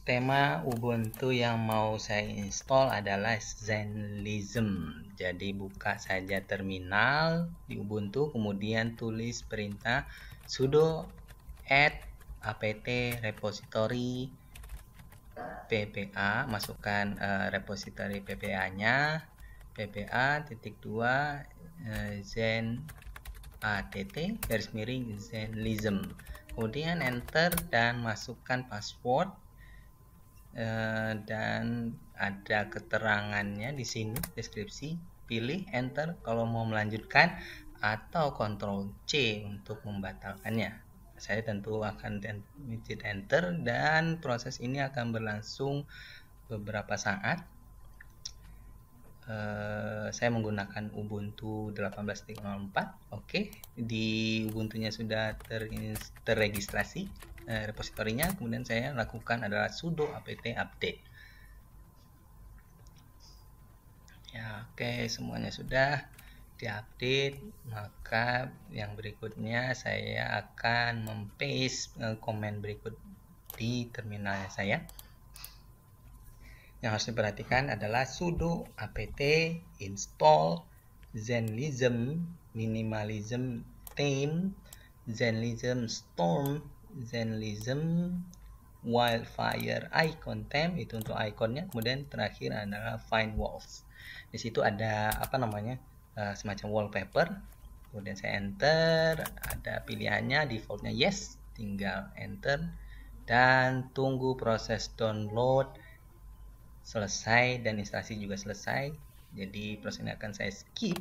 Tema Ubuntu yang mau saya install adalah Xenlism. Jadi buka saja terminal di Ubuntu, kemudian tulis perintah sudo add apt repository ppa, masukkan repository ppa-nya, ppa.2 zen @Xenlism. Kemudian enter dan masukkan password. Dan ada keterangannya di sini, deskripsi. Pilih enter kalau mau melanjutkan atau Ctrl C untuk membatalkannya. Saya tentu akan mencet enter dan proses ini akan berlangsung beberapa saat. Saya menggunakan Ubuntu 18.04. Oke, di Ubuntunya sudah terregistrasi repositorinya. Kemudian saya lakukan adalah sudo apt update. Ya, oke, semuanya sudah diupdate. Maka yang berikutnya saya akan mempaste komen berikut di terminalnya saya. Yang harus diperhatikan adalah sudo apt install Xenlism minimalism theme Xenlism storm Xenlism wildfire icon theme, itu untuk ikonnya. Kemudian terakhir adalah find walls. Di situ ada semacam wallpaper. Kemudian saya enter, ada pilihannya defaultnya yes, tinggal enter dan tunggu proses download selesai dan instalasi juga selesai. Jadi proses ini akan saya skip.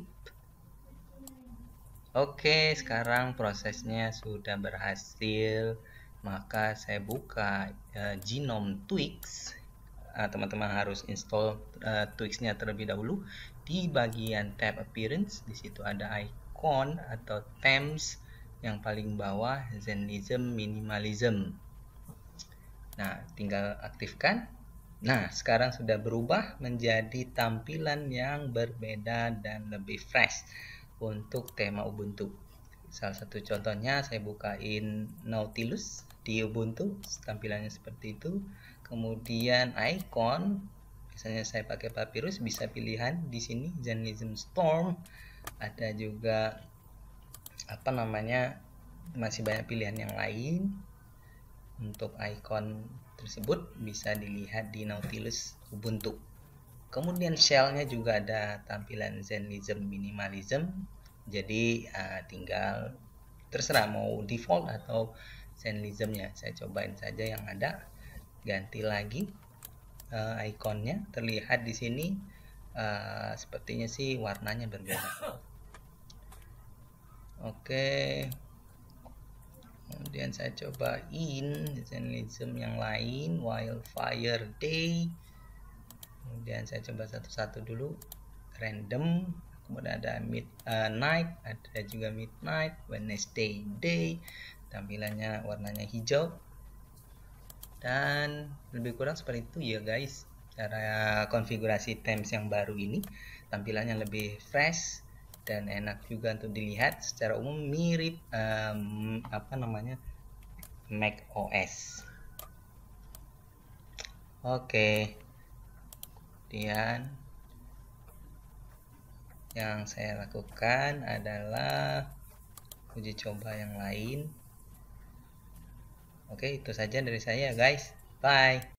Oke, sekarang prosesnya sudah berhasil. Maka saya buka Genome Tweaks. Teman-teman harus install Tweaks-nya terlebih dahulu. Di bagian tab Appearance, di situ ada icon atau themes yang paling bawah, Xenlism Minimalism. Nah, tinggal aktifkan. Nah, sekarang sudah berubah menjadi tampilan yang berbeda dan lebih fresh untuk tema Ubuntu. Salah satu contohnya saya bukain Nautilus di Ubuntu, tampilannya seperti itu. Kemudian icon, misalnya saya pakai Papyrus, bisa pilihan di sini Xenlism Storm. Ada juga masih banyak pilihan yang lain. Untuk icon tersebut bisa dilihat di Nautilus Ubuntu. Kemudian shell-nya juga ada tampilan Xenlism Minimalism. Jadi tinggal terserah mau default atau Xenlism-nya. Saya cobain saja yang ada. Ganti lagi ikonnya. Terlihat di sini sepertinya sih warnanya berbeda. Oke. Kemudian saya cobain Xenlism yang lain, Wildfire Day. Kemudian saya coba satu-satu dulu, random. Kemudian ada Midnight, ada juga Midnight, Wednesday Day. Tampilannya warnanya hijau. Dan lebih kurang seperti itu ya guys. Cara konfigurasi themes yang baru ini, tampilannya lebih fresh dan enak juga untuk dilihat. Secara umum mirip MacOS. Oke. Kemudian yang saya lakukan adalah uji coba yang lain. Oke, itu saja dari saya guys. Bye.